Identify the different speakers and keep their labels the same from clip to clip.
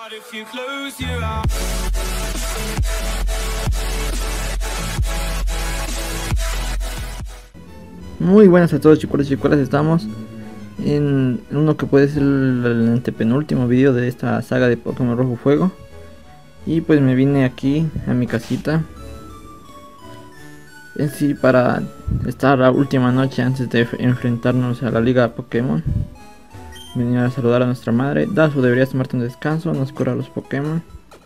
Speaker 1: Muy buenas a todos, chicos y chicas. Estamos en uno que puede ser el antepenúltimo video de esta saga de Pokémon Rojo Fuego. Y pues me vine aquí a mi casita en sí para estar la última noche antes de enfrentarnos a la liga Pokémon. Venir a saludar a nuestra madre. Dasu, deberías tomarte un descanso, nos cura los Pokémon.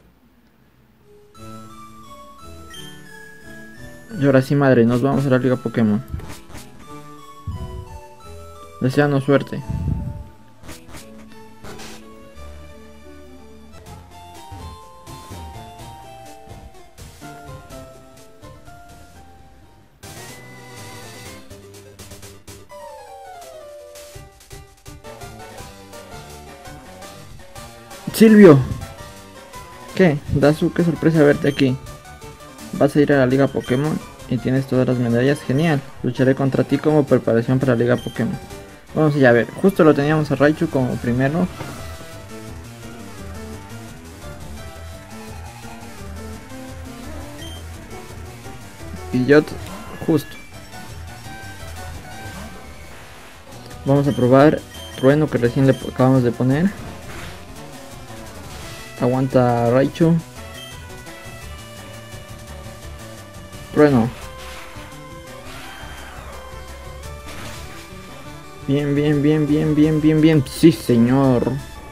Speaker 1: Y ahora sí, madre, nos vamos a la liga Pokémon. Deseanos suerte. Silvio. ¿Qué? Dasu, qué sorpresa verte aquí. Vas a ir a la liga Pokémon y tienes todas las medallas. Genial. Lucharé contra ti como preparación para la liga Pokémon. Vamos allá a ver. Justo lo teníamos a Raichu como primero. Y yo justo. Vamos a probar Trueno que recién le acabamos de poner. Aguanta Raichu. Trueno. Bien, bien, bien, bien, bien, bien, bien. Sí, señor.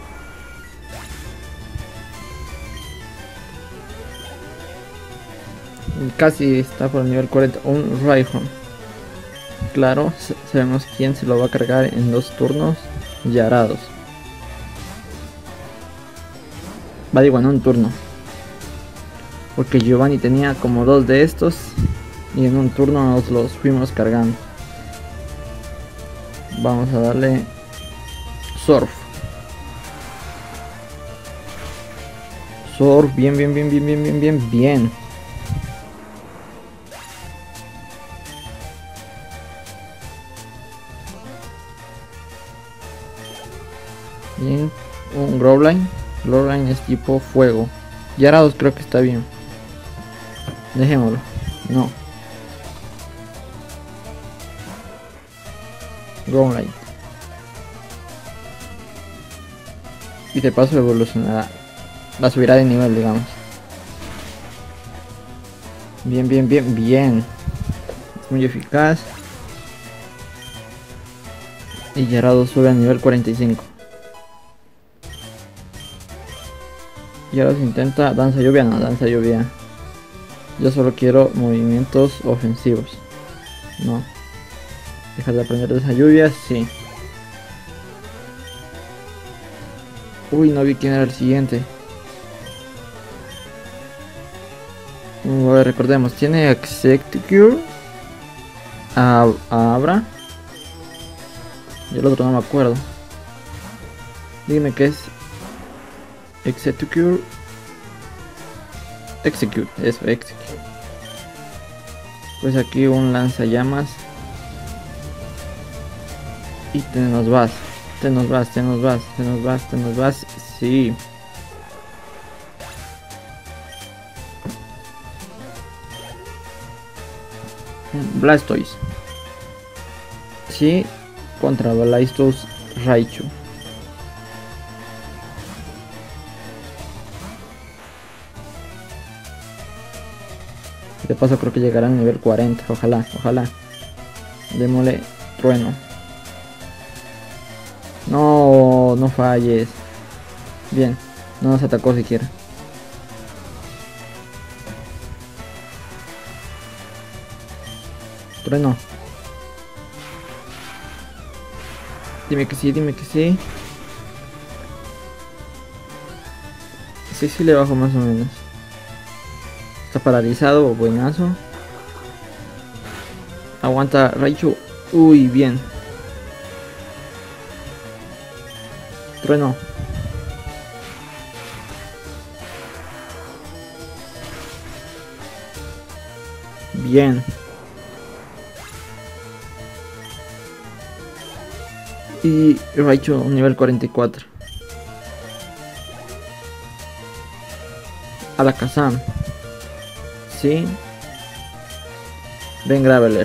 Speaker 1: Casi está por el nivel 40. Un Rhyhorn. Claro, sabemos quién se lo va a cargar en 2 turnos. Yarados. Va, digo, en un turno. Porque Giovanni tenía como 2 de estos. Y en un turno nos los fuimos cargando. Vamos a darle Surf. Surf, bien, bien, bien, bien, bien, bien, bien, bien. Bien, un Growlithe. Growlithe es tipo fuego. Yarados creo que está bien. Dejémoslo. No. Growlithe. Y de paso evolucionará. La subirá de nivel, digamos. Bien, bien, bien, bien. Es muy eficaz. Y Yarados sube a nivel 45. Y ahora se intenta danza lluvia, no, danza lluvia. Yo solo quiero movimientos ofensivos. No. Deja de aprender danza lluvia, sí. Uy, no vi quién era el siguiente. A ver, recordemos, tiene Execute a Abra. Y el otro no me acuerdo. Dime qué es. Execute. Execute, eso, execute. Pues aquí un lanzallamas. Y te nos vas. Te nos vas, te nos vas, te nos vas, te nos vas. Sí. Blastoise. Sí, contra Blastoise Raichu. De paso creo que llegará al nivel 40, ojalá, ojalá. Démosle Trueno. No, no falles. Bien, no nos atacó siquiera. Trueno. Dime que sí, dime que sí. Sí, sí le bajo más o menos. Está paralizado, buenazo. Aguanta Raichu. Uy, bien. Trueno. Bien. Y Raichu nivel 44. Alakazam. Sí. Ben Graveler.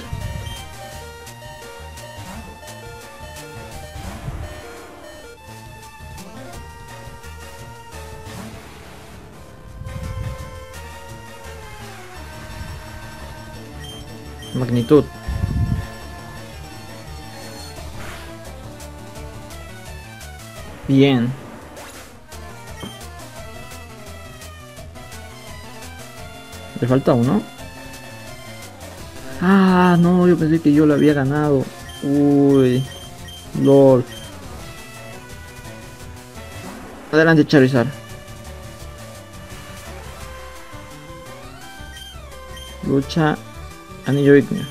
Speaker 1: Magnitud. Bien. ¿Le falta uno? Ah, no, yo pensé que yo lo había ganado. Uy. LOL. Adelante, Charizard. Lucha. Anillo ígneo.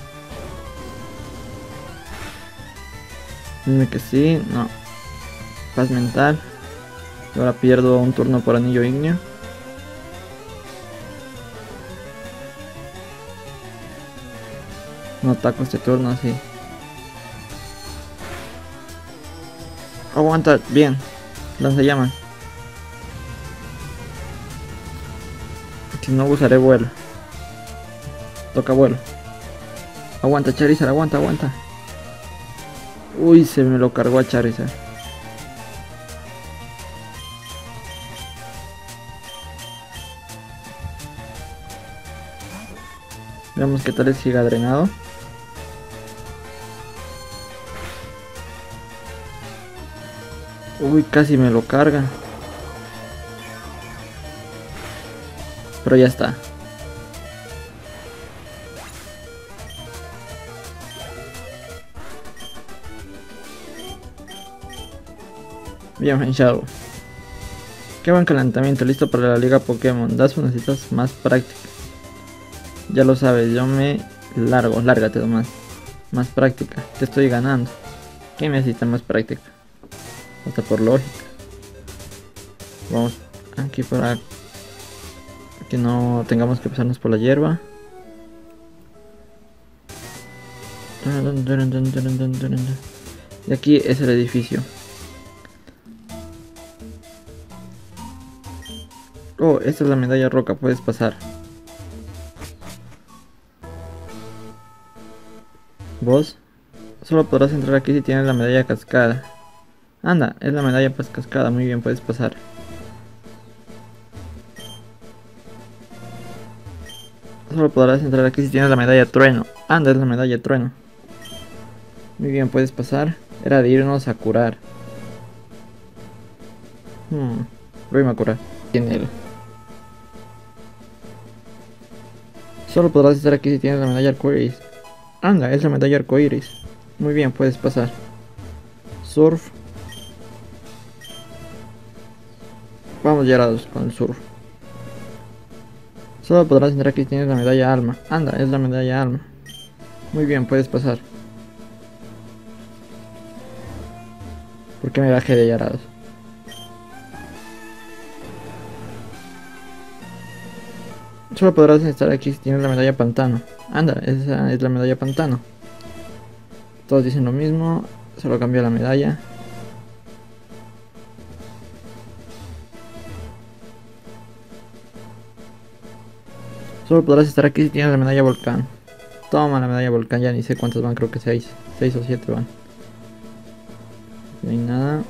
Speaker 1: Dime que sí. No. Paz mental. Y ahora pierdo un turno por anillo ígneo. No ataco este turno así. Aguanta, bien. Lanzallamas. Si no usaré vuelo. Toca vuelo. Aguanta, Charizard, aguanta, aguanta. Uy, se me lo cargó a Charizard. Veamos qué tal es Giga Drenado. Uy, casi me lo carga. Pero ya está. Bien, Shadow. Qué buen calentamiento, listo para la liga Pokémon. Dasu, necesitas más práctica. Ya lo sabes, yo me largo, lárgate nomás. Más práctica, te estoy ganando. ¿Quién necesita más práctica? Hasta por lógica. Vamos aquí para que no tengamos que pasarnos por la hierba. Y aquí es el edificio. Oh, esta es la medalla roca, puedes pasar. Vos solo podrás entrar aquí si tienes la medalla cascada. Anda, es la medalla pues cascada, muy bien, puedes pasar. Solo podrás entrar aquí si tienes la medalla trueno. Anda, es la medalla trueno. Muy bien, puedes pasar. Era de irnos a curar. Voy a curar. Tiene él. Solo podrás estar aquí si tienes la medalla arcoiris. Anda, es la medalla arcoiris. Muy bien, puedes pasar. Surf. Vamos llegados con el surf. Solo podrás entrar aquí si tienes la medalla alma. Anda, es la medalla alma. Muy bien, puedes pasar. ¿Por qué me bajé de Yarados? Solo podrás estar aquí si tienes la medalla pantano. Anda, esa es la medalla pantano. Todos dicen lo mismo, solo cambio la medalla. Solo podrás estar aquí si tienes la medalla volcán. Toma la medalla volcán, ya ni sé cuántos van, creo que 6. 6 o 7 van. No hay nada.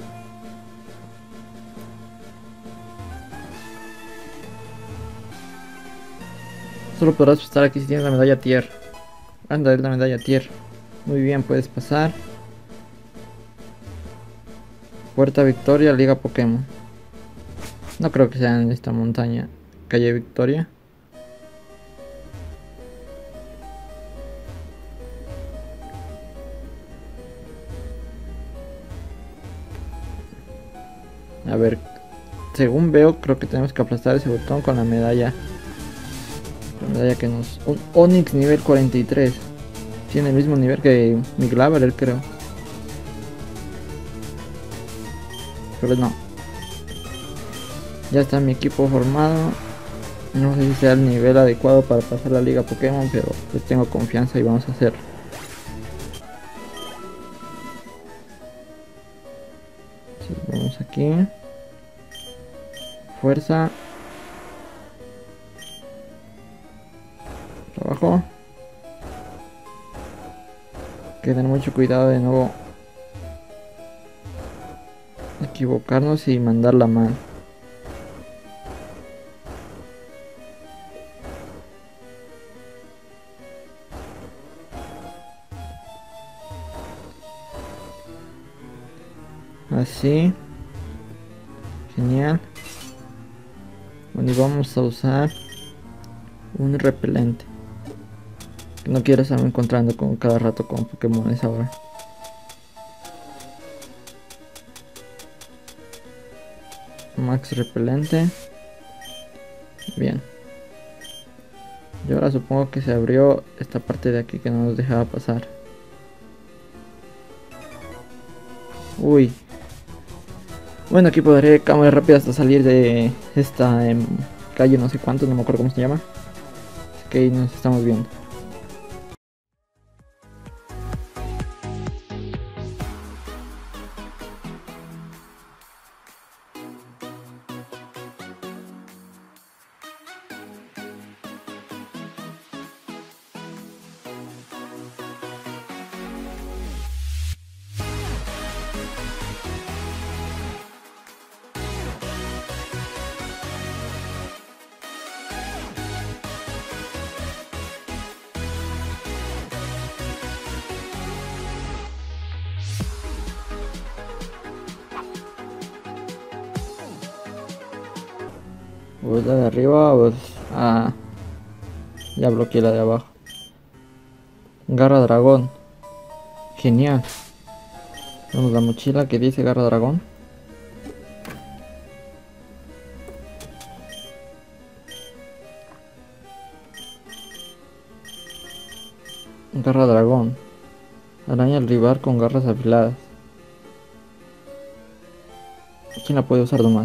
Speaker 1: Solo podrás estar aquí si tienes la medalla tier. Anda, es la medalla tier. Muy bien, puedes pasar. Puerta Victoria, Liga Pokémon. No creo que sea en esta montaña. Calle Victoria. A ver, según veo, creo que tenemos que aplastar ese botón con la medalla. La medalla que nos... Un Onix nivel 43. Tiene el mismo nivel que mi Glaveler, creo. Pero no. Ya está mi equipo formado. No sé si sea el nivel adecuado para pasar la liga Pokémon, pero pues tengo confianza y vamos a hacerlo. Entonces, vamos aquí. Fuerza. abajo. Que tener mucho cuidado de nuevo equivocarnos y mandarla mal. Así. Genial. Bueno, y vamos a usar un repelente. Que no quiero estarme encontrando con cada rato con Pokémones ahora. Max repelente. Bien. Y ahora supongo que se abrió esta parte de aquí que no nos dejaba pasar. Uy. Bueno, aquí podré cámara rápida hasta salir de esta calle no sé cuánto, no me acuerdo cómo se llama. Así que ahí nos estamos viendo. Pues la de arriba, pues... Ah, ya bloqueé la de abajo. Garra dragón. Genial. Vemos la mochila que dice garra dragón. Garra dragón. Araña al rival con garras afiladas. ¿Quién la puede usar nomás?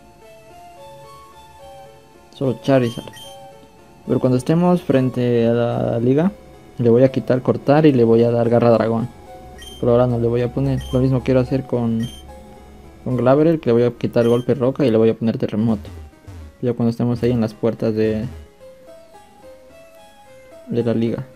Speaker 1: Solo Charizard. Pero cuando estemos frente a la liga, le voy a quitar cortar y le voy a dar garra dragón. Pero ahora no le voy a poner. Lo mismo quiero hacer con Glaberel, que le voy a quitar golpe roca y le voy a poner terremoto. Ya cuando estemos ahí en las puertas de la liga.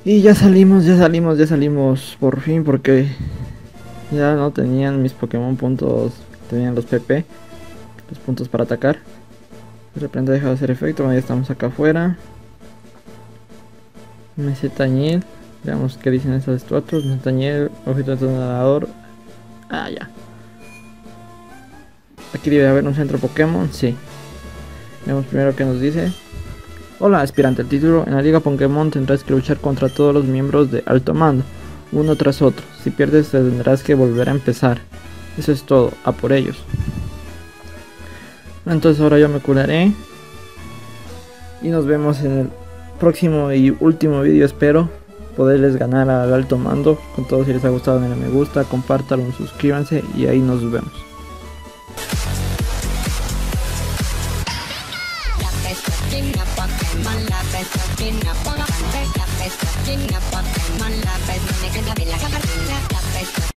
Speaker 1: Y ya salimos por fin porque ya no tenían mis Pokémon puntos, tenían los PP, los puntos para atacar. De repente ha dejado de hacer efecto, bueno, ya estamos acá afuera. Mesetañel, veamos qué dicen esas estatuas. Mesetañel, objeto detonador. Ah, ya. Aquí debe haber un centro Pokémon, sí. Veamos primero qué nos dice. Hola, aspirante al título. En la Liga Pokémon tendrás que luchar contra todos los miembros de alto mando, uno tras otro. Si pierdes tendrás que volver a empezar. Eso es todo, a por ellos. Entonces ahora yo me curaré. Y nos vemos en el próximo y último vídeo, espero poderles ganar al alto mando. Con todo, si les ha gustado denle me gusta, compártanlo, suscríbanse y ahí nos vemos.